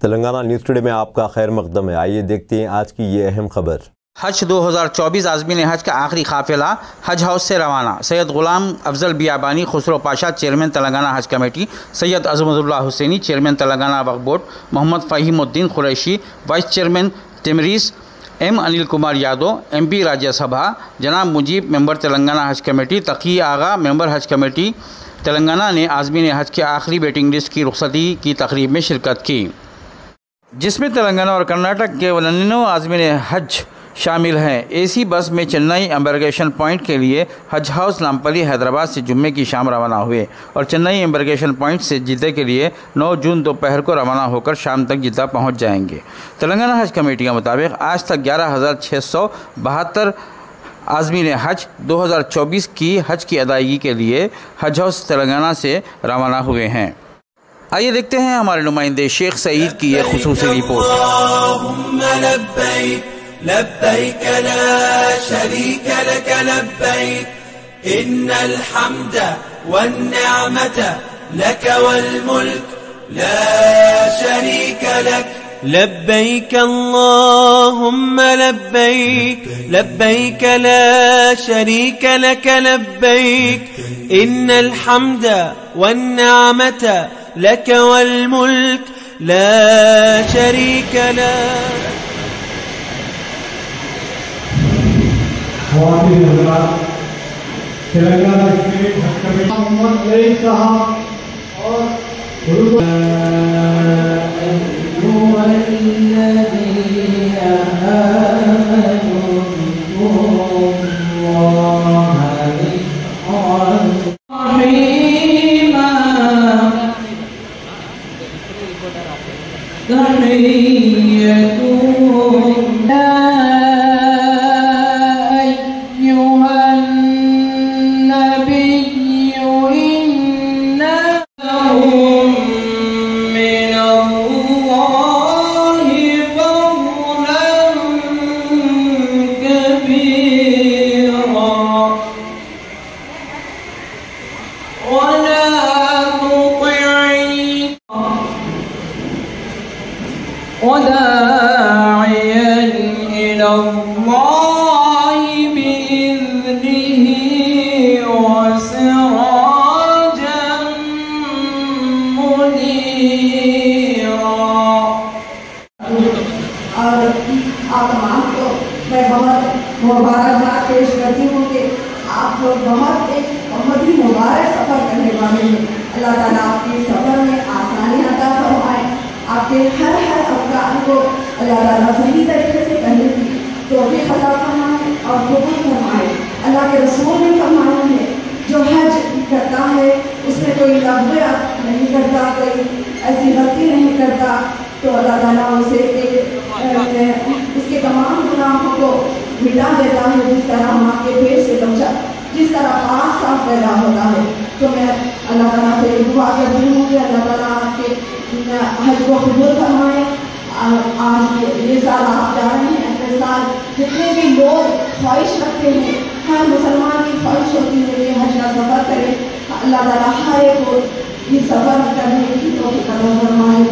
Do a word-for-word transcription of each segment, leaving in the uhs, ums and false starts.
Telangana news today में आपका खैर मकदम है। आइए देखते हैं आज की ये अहम खबर। हज दो हज़ार चौबीस आज़मीन हज का आखिरी काफिला हज हाउस से रवाना। Syed Ghulam Afzal Biyabani Khusro Pasha chairman Telangana Haj committee, Syed Azmatullah Hussaini chairman Telangana Waqf board, Mohammed Faheemuddin Qureshi vice chairman TMREIS, M Anil Kumar Yadav M P Rajya Sabha, जनाब Mujeeb member Telangana Haj committee, Taqi Aga member Haj committee Telangana ने आज़मीन हज के आखिरी वेटिंग लिस्ट की रुखसती की तकरीब में शिरकत की, जिसमें तेलंगाना और कर्नाटक के वनन्नो आज़मीन हज शामिल हैं। एसी बस में चेन्नई एम्बरगेशन पॉइंट के लिए हज हाउस नामपल्ली हैदराबाद से जुम्मे की शाम रवाना हुए और चेन्नई एम्बरगेशन पॉइंट से जिद्दा के लिए नौ जून दोपहर को रवाना होकर शाम तक जिद्दा पहुंच जाएंगे। तेलंगाना हज कमेटी के मुताबिक आज तक ग्यारह हज़ार छः सौ बहत्तर आज़मीन हज दो हज़ार चौबीस की हज की अदायगी के लिए हज हाउस तेलंगाना से रवाना हुए हैं। आइए देखते हैं हमारे नुमाइंदे शेख सईद की यह खुसूसी रिपोर्ट। लब्बैक ला शरीक लक लब्बैक इन्नल हम्द वन्निअमत लक वल मुल्क ला शरीक लक लब्बैक अल्लाहुम्मा लब्बैक लब्बैक ला शरीक लक लब्बैक इन्नल हम्द वन्निअमत लक वल मुल्क ला शरीक लक। तेलंगाना स्टेट हज कमेटी मोहम्मद अली साहब और मुबारकबाद पेश करती हूँ कि आप लोग बहुत एक बहुत ही मुबारक सफ़र करने वाले हैं। अल्लाह ताला आपके सफ़र में आसानी अता फरमाए, आपके हर हर अफकार को अल्लाह ताला सही तरीके से करने की तौफीक अता फरमाए और कबूल फरमाए। अल्लाह के रसूल ने फरमाया है जो हज करता है उसमें कोई लग़्व नहीं करता, कोई ऐसी गलती नहीं करता तो अल्लाह ताला उसे एक उसके तमाम गुनाहों को मिटा देता है। जिस तरह माँ के पेट से बच्चा जिस तरह पाक साफ पैदा होता है, तो मैं अल्लाह ताला से दुआ करती हूँ कि अल्लाह ताला आपके हज को कबूल फरमाए। आज ये साल आप जा रहे हैं, अगले साल जितने भी लोग ख्वाहिश रखते हैं, हर मुसलमान की ख्वाहिश होती है कि हज का सफ़र करें, अल्लाह ताला हर एक को ये सफ़र करने की तौफीक अता फरमाए।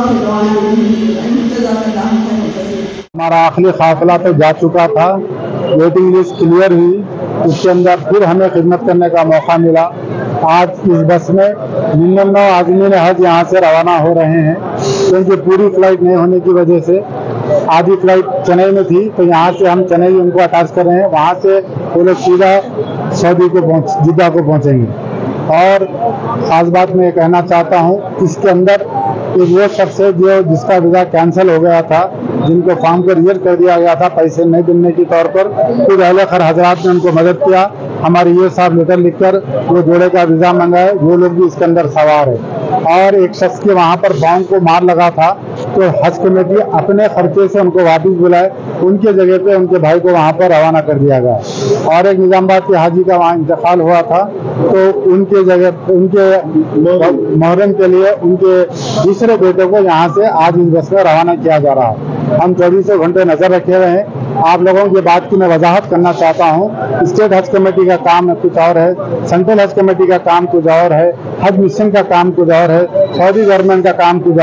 हमारा आखिरी काफिला तो जा चुका था, वेटिंग लिस्ट क्लियर हुई, उसके अंदर फिर हमें खिदमत करने का मौका मिला। आज इस बस में निन्यानवे आज़मीन हज यहाँ से रवाना हो रहे हैं, क्योंकि पूरी फ्लाइट नहीं होने की वजह से आधी फ्लाइट चेन्नई में थी, तो यहाँ से हम चेन्नई उनको अटैच कर रहे हैं, वहाँ से वो लोग सीधा सऊदी को पहुँच जिद्दा को पहुँचेंगे। और खास बात मैं कहना चाहता हूँ, इसके अंदर एक वो शख्स है जो जिसका वीज़ा कैंसिल हो गया था, जिनको फॉर्म को रिजेक्ट कर दिया गया था पैसे नहीं देने के तौर पर, फिर अहले खैर हजरात ने उनको मदद किया, हमारे ये साहब लेटर लिखकर वो जोड़े का वीज़ा मंगाए, वो लोग भी इसके अंदर सवार है। और एक शख्स के वहाँ पर बॉम्ब को मार लगा था, तो हज कमेटी अपने खर्चे से उनको वापस बुलाए, उनके जगह पे उनके भाई को वहाँ पर रवाना कर दिया गया। और एक निजामाबाद के हाजी का वहाँ इंतकाल हुआ था, तो उनके जगह उनके मुहर्रम के लिए उनके दूसरे बेटे को यहाँ से आज इस बस में रवाना किया जा रहा है। हम चौबीसों घंटे नजर रखे हुए हैं। आप लोगों की बात की मैं वजाहत करना चाहता हूँ। स्टेट हज कमेटी का काम कुछ और है, सेंट्रल हज कमेटी का काम कुछ और है, हज मिशन का काम कुछ और है, सऊदी गवर्नमेंट का काम कुछ और है।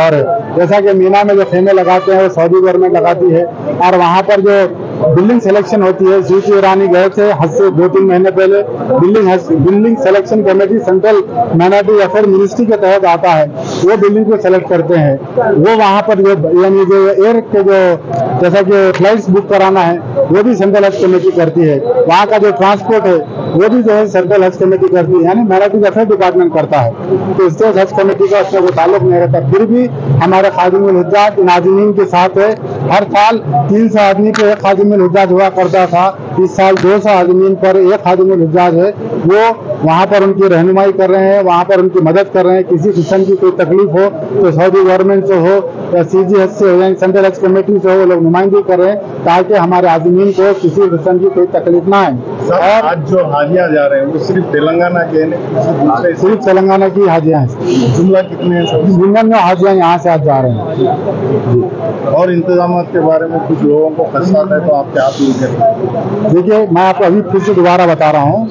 जैसा कि मीना में जो खेमे लगाते हैं वो सऊदी गवर्नमेंट लगाती है, और वहाँ पर जो बिल्डिंग सिलेक्शन होती है, स्मृति ईरानी गए थे हज से दो तीन महीने पहले। Building building selection committee central minority affair ministry के तहत आता है, वो बिल्डिंग को सेलेक्ट करते हैं। वो वहाँ पर जो यानी जो एयर के जो जैसा कि फ्लाइट्स बुक कराना है वो भी सेंट्रल हज कमेटी करती है। वहाँ का जो ट्रांसपोर्ट है वो भी जो है सेंट्रल हज कमेटी करती है, यानी माइनॉरिटी अफेयर डिपार्टमेंट करता है। तो स्टेट हज कमेटी का उससे कोई ताल्लुक नहीं रहता। फिर भी हमारे खादिमुल हुज्जाज नाज़रीन के साथ है। हर साल तीन सौ आदमी पे एक खादिमुल हुज्जाज हुआ करता था, इस साल दो सौ आदमी पर एक खादिमुल हुज्जाज है। वो वहाँ पर उनकी रहनुमाई कर रहे हैं, वहाँ पर उनकी मदद कर रहे हैं। किसी किस्म की कोई तकलीफ हो तो सऊदी गवर्नमेंट से हो या सी जी हज से हो या सेंट्रल हज कमेटी से हो, वो लोग नुमाइंदगी कर रहे हैं ताकि हमारे आदमीन को किसी किस्म की कोई तकलीफ ना आए। और आज जो हाजियाँ जा रहे हैं वो सिर्फ तेलंगाना के नहीं, सिर्फ तेलंगाना की हाजियाँ हैं। जुमला कितने हैं सब? निन्यानवे हाजियाँ यहाँ से आज जा रहे हैं। और इंतजाम के बारे में कुछ लोगों को खदशात है तो आप क्या आप देखिए, मैं आपको अभी फिर से दोबारा बता रहा हूँ,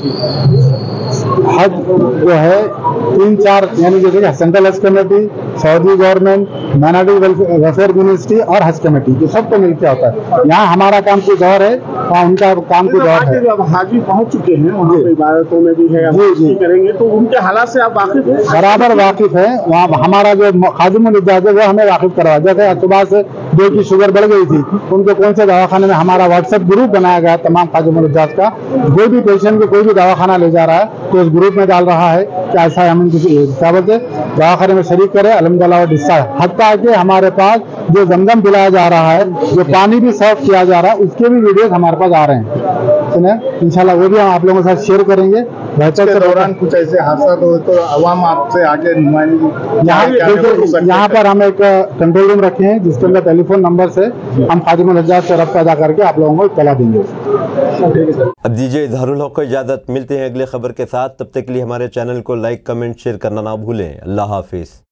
हज जो है तीन चार यानी जैसे central Haj committee, Saudi government, minority welfare ministry और हज कमेटी, ये सबको मिलकर होता है। यहाँ हमारा काम कुछ और है और उनका काम कुछ और है। जब हाजी पहुँच चुके हैं वहाँ पे इबादतों में भी है, जी जी करेंगे तो उनके हालात से आप वाकिफ हैं? बराबर वाकिफ है। वहाँ हमारा जो खादिमुल हुज्जाज है वो हमें वाकिफ करवा। जैसे सुबह से दो की शुगर बढ़ गई थी, उनको कौन से दवाखाने में, हमारा व्हाट्सएप ग्रुप बनाया गया तमाम खादिमुल हुज्जाज का। कोई भी पेशेंट को कोई भी दवाखाना ले जा रहा है तो उस ग्रुप में डाल रहा है कि ऐसा हम क्या बोलते दवाखाने में शरीक करें, अल्हम्दुलिल्लाह डिस्चार्ज। हत्ता कि हमारे पास जो जमजम पिलाया जा रहा है, जो पानी भी सर्व किया जा रहा है, उसके भी वीडियोस हमारे पास आ रहे हैं। सुने, इंशाल्लाह वो भी हम आप लोगों के साथ शेयर करेंगे। के दौरान कुछ ऐसे हादसा हो तो अवाम आपसे आगे नुमाइंदगी यहाँ यहाँ पर हम एक कंट्रोल रूम रखे हैं जिसके अंदर टेलीफोन नंबर से हम खादिमुल हुज्जाज से रब्ता अदा करके आप लोगों को इत्तला देंगे। अब दीजिए इजहारुल हक को इजाज़त। मिलते हैं अगले खबर के साथ, तब तक के लिए हमारे चैनल को लाइक कमेंट शेयर करना ना भूलें। अल्लाह हाफिज़।